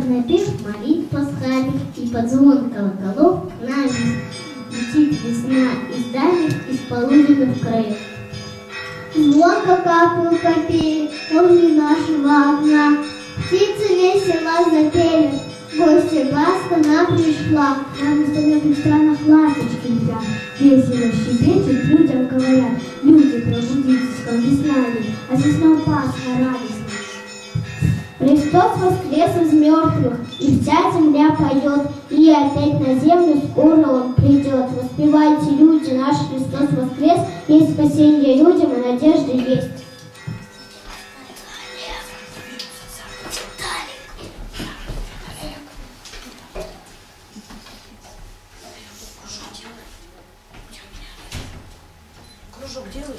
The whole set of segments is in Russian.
напев молитв пасхальных и под звон колоколов к нам летит весна из дальних, из полуденных краев. Звонко капают копеек возле нашего окна. Птицы весело запели, гостья ласка нам пришла. На высоких странах ласточки летят, весело щебечут, людям говорят. Люди, пробудитесь, как весна идет, а весной Пасха радостна. Христос воскрес из мертвых, и вся земля поет, и опять на землю скоро Он придет. Воспевайте, люди, наш Христос воскрес, есть спасение людям, и надежда есть. Кружок делай.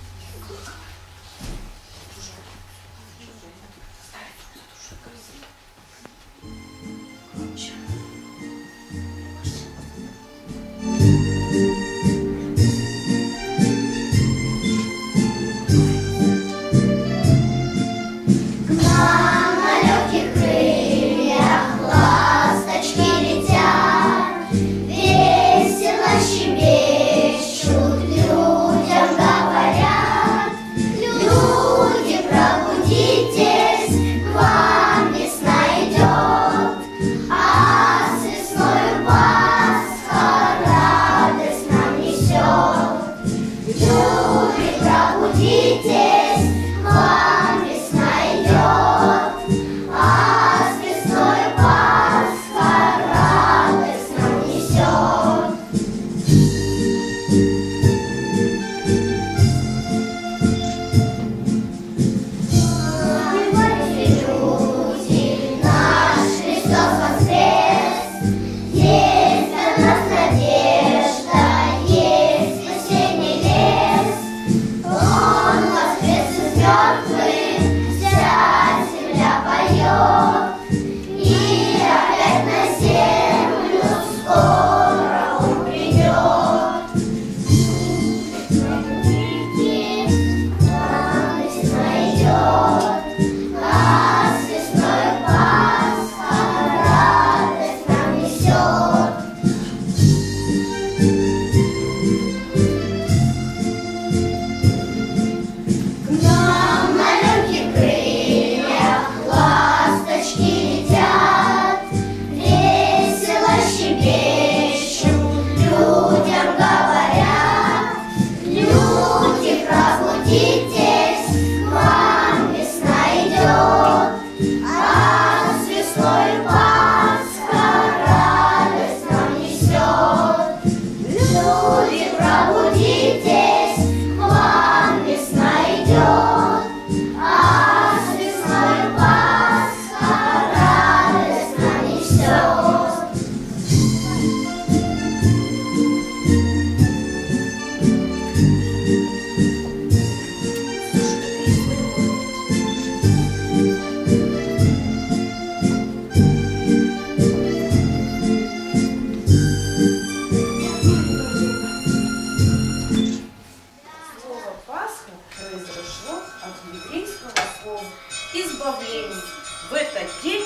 В этот день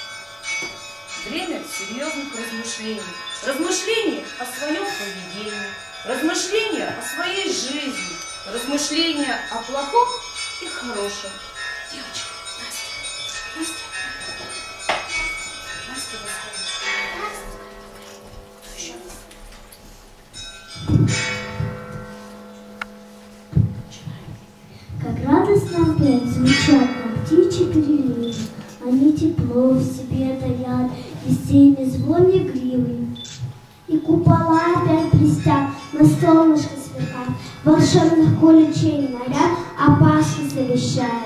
время серьезных размышлений. Размышления о своем поведении, размышления о своей жизни, размышления о плохом и хорошем. Девочка, Настя, кто еще? Как радостно опять звучат нам птичьи переливы, они тепло в себе таят, весенний звон игривый. И купола опять блестят, на солнышко сверкат, волшебных куличей моря, а Пасха завещает.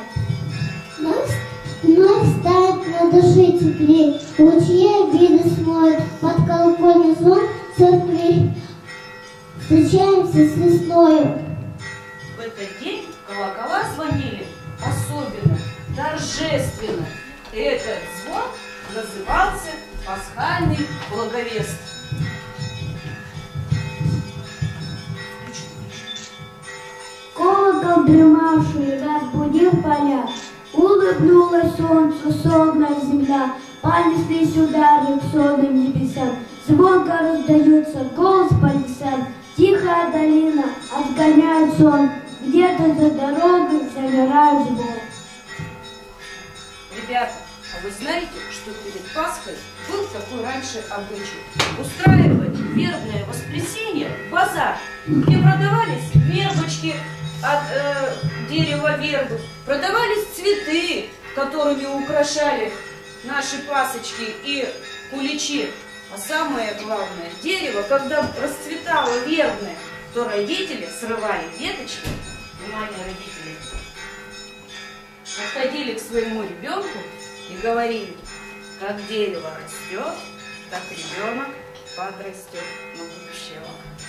Вновь станет на душе теплей, лучи обиды смоют, под колокольный звон церквей. Встречаемся с весною. В этот день колокола звонили особенно, торжественно. Этот звон назывался пасхальный благовест. Колокол, дремавший, разбудил поля, улыбнулась солнцу сонная земля. понеслись удары к сонным небесам, звонко раздается голос по лесам, тихая долина отгоняет сон, где-то за дорогой замирает звон. Ребята, а вы знаете, что перед Пасхой был такой раньше обычай? Устраивать вербное воскресенье базар, где продавались вербочки от дерева вербы, продавались цветы, которыми украшали наши пасочки и куличи. А самое главное, дерево, когда расцветало вербное, то родители срывали веточки, внимание, родители, подходили к своему ребенку и говорили: как дерево растет, так ребенок подрастет на будущего.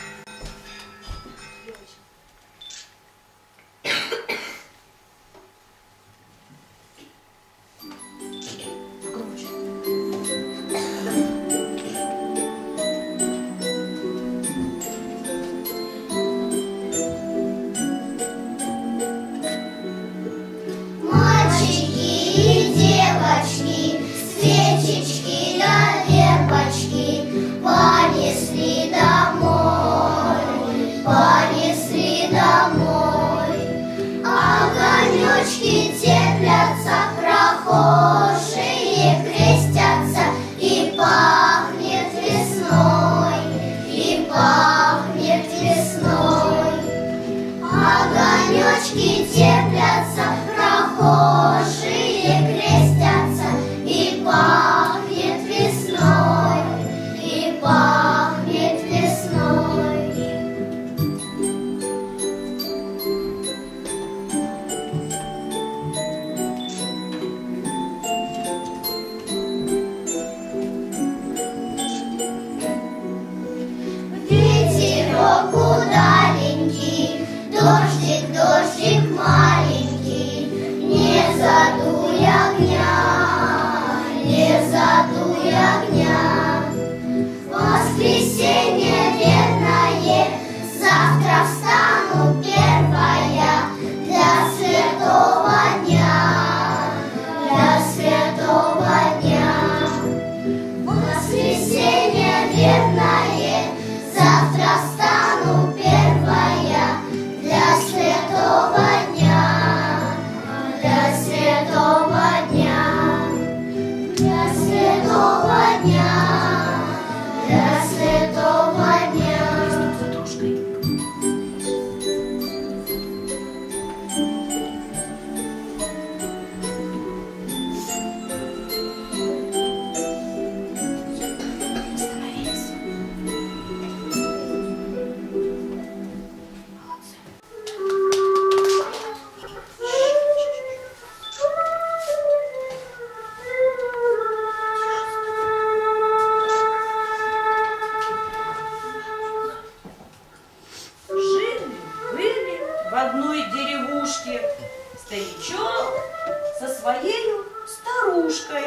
Старичок со своей старушкой.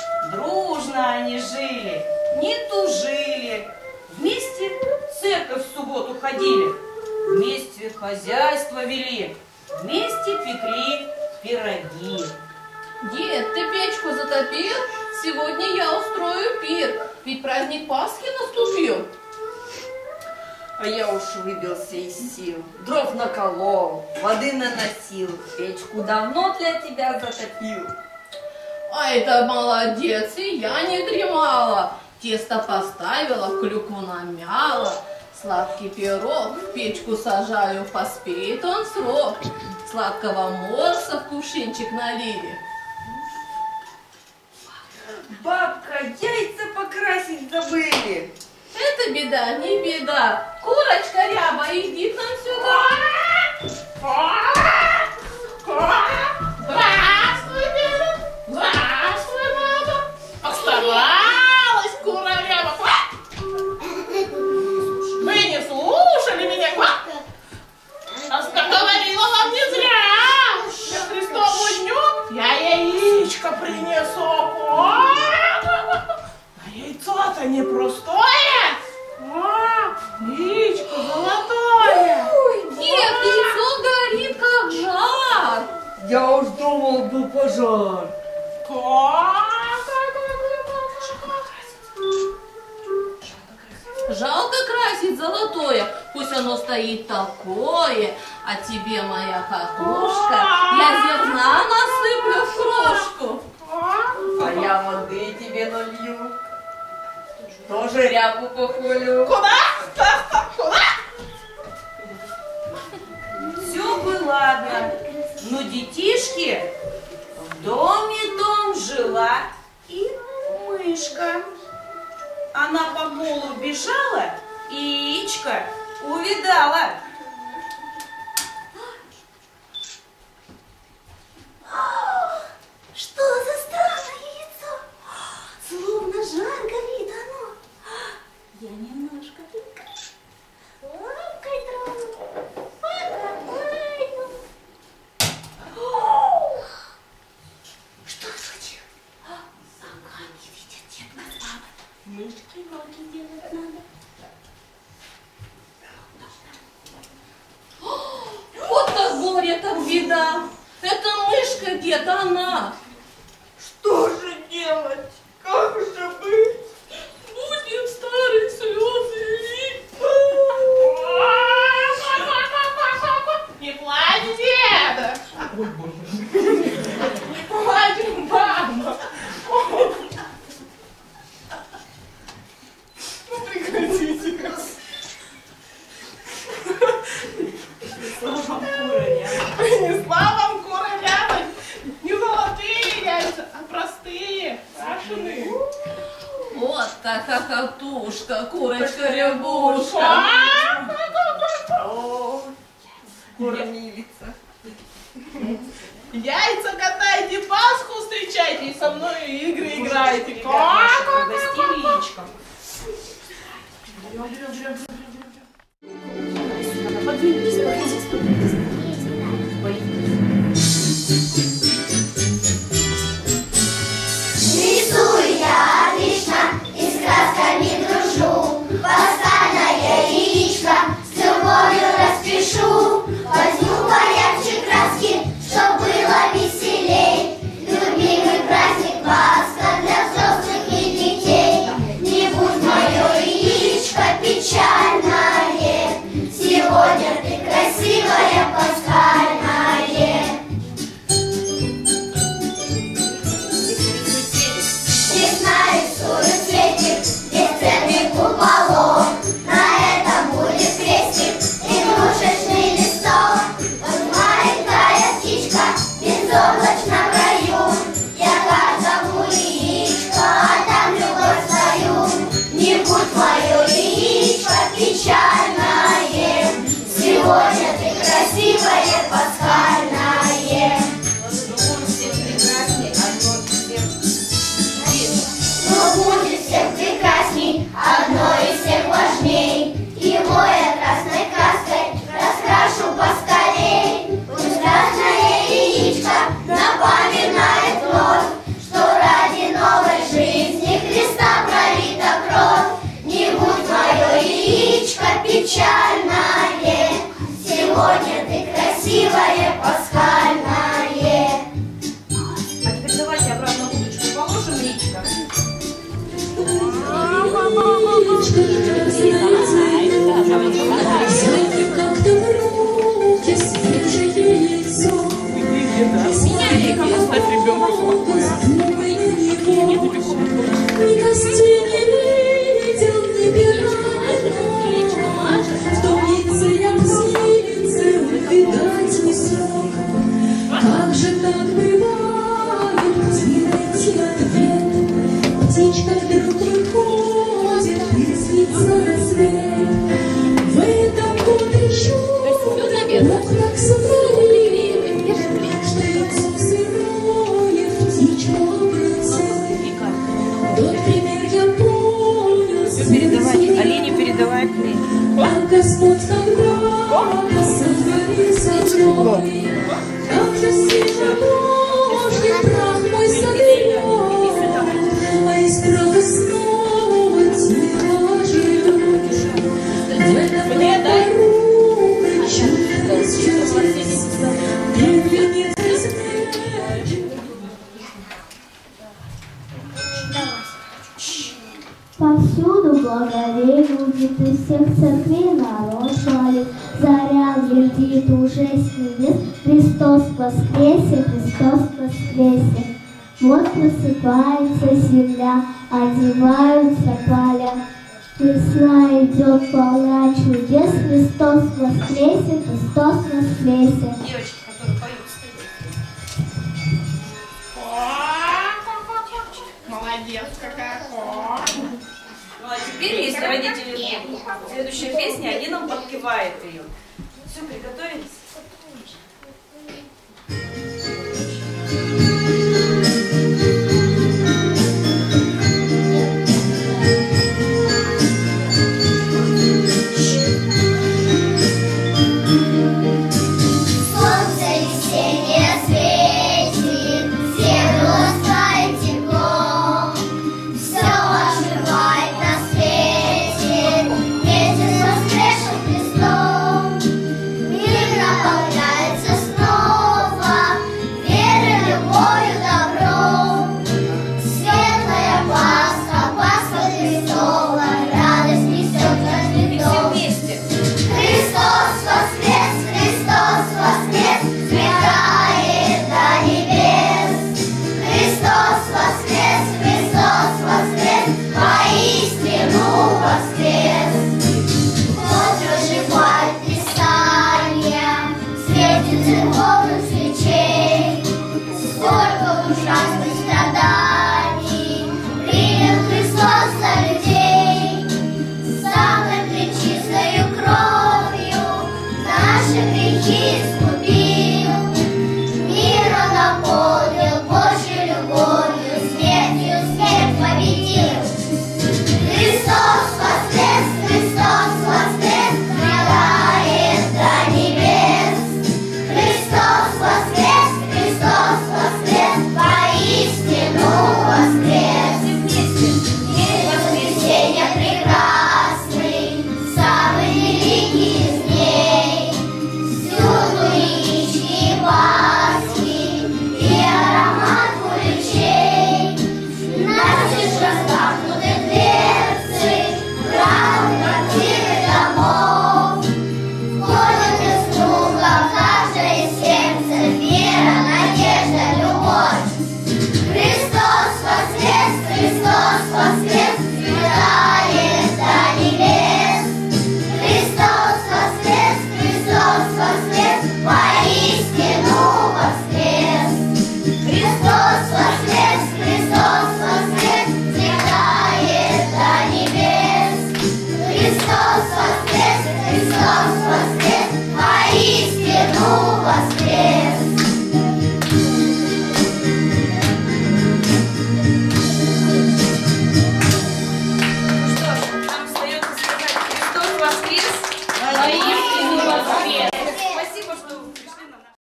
Дружно они жили, не тужили. Вместе в церковь в субботу ходили, вместе хозяйство вели, вместе пекли пироги. Дед, ты печку затопил? Сегодня я устрою пир, ведь праздник Пасхи наступил. А я уж выбился из сил, дров наколол, воды наносил, печку давно для тебя затопил. Ай, да молодец, и я не дремала. Тесто поставила, клюкву намяла, сладкий пирог в печку сажаю, поспеет он срок. Сладкого морса в кувшинчик налили. Бабка, яйца покрасить забыли. Это беда, не беда. Курочка ряба, иди к нам сюда. Здравствуй, деда. Здравствуй, мама. Постаралась, кура ряба. Вы не слушали меня. Говорила вам не зря. К Христову дню я яичко принесу. Яйцо-то не простое, яичко золотое. Ой, дед, яйцо горит, как жар. Я уж думал, был пожар. Как? золотое, пусть оно стоит такое, а тебе, моя хохлушка, я зерна насыплю в крошку. А я воды тебе налью. Тоже рябу похвалю. Куда? Куда? Все бы ладно, но детишки, в доме дом жила и мышка. Она по полу бежала и яичко увидала. Что за странное яйцо? Словно жар горит оно. Я немножко только лапкой трону. Что случилось? Ага, не видит детка с мамой. Мышки ноги делать надо. Вот так горе, так беда. Это мышка, дед, она. Что же делать? Как же быть? Будем старые слезы лить. Не плачь, деда! Ой, боже. Не плачь, мама! Ну прекратите. Принесла вам кура рябой. Не золотые яйца, а простые, крашеные. Вот так хохотушка, курочка-рябушка. О, кормилица. Яйца катайте, Пасху встречайте и со мной игры играйте. Угостили яичком. Рисую я отлично и с красками дружу. Пасхальное яичко с любовью распишу. Возьму поярче краски, чтоб было веселей. Любимый праздник Пасха для взрослых и детей. Не будь мое яичко печальное, сегодня ты красивая пасхальная. Здесь нарисую цветик, здесь церкви куполов. На этом будет крестик, игрушечный листок. Вот маленькая птичка в безоблачном раю. Я каждому яичко отдам любовь свою. Не будь мое яичко печальное, сегодня ты красивая пасхальная. Но будет всех прекрасней, одно из всех важней. Его я красной краской раскрашу поскорей. Пусть красное яичко напоминает кровь, что ради новой жизни Христа пролита кровь. Не будь мое яичко печальное, сегодня ты красивая пасхальная. А теперь давайте обратно удочку положим яичко. Оставь ребенка спокойно. Ни гостей не видел, ни пират, в том яйце я птицы увидать не смог. Как же так бывает, где найти ответ? Птичка вдруг приходит и снится на свет. В этом годе еще окна сотворили, что яйцо сырое птичка обросает. Тот пример я понял. Передавай, олени передавай клей. А Господь когда сотворил сотворил, как же сильно Божий прах мой соберет, а из праха снова тебя живет. В этом году чудо чудес, первенец безмерен. Повсюду благовей будет, из всех церквей народ валит. Заря глядит уже с небес, Христос воскресе, Христос воскресе. Вот просыпается земля, одеваются поля. Весна идет полна чудес, Христос воскресе, Христос воскресе. Девочки, которые поют, стоите. Молодец какая. Ну а теперь, если родители следующая песня, они нам подпевают ее. Все, приготовились?